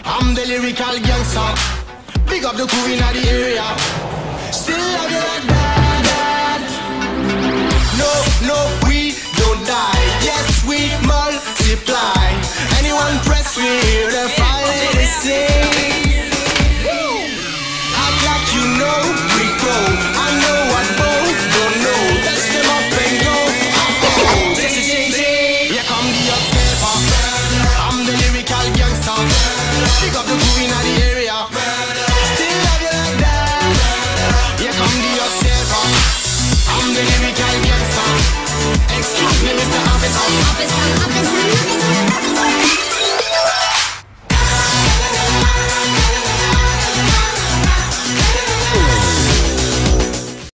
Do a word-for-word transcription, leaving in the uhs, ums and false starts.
I'm the lyrical gangster. Big up the crew in the area. Still love you like that. No, no, we don't die.